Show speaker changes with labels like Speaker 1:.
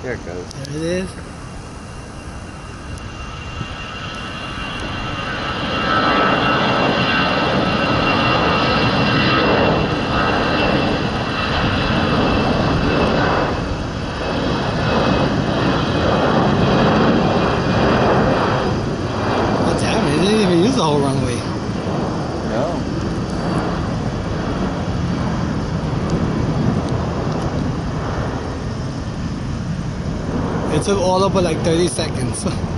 Speaker 1: There it goes.
Speaker 2: There it is. What's happening? They didn't even use the whole runway.
Speaker 1: No.
Speaker 2: It took all up for like 30 seconds.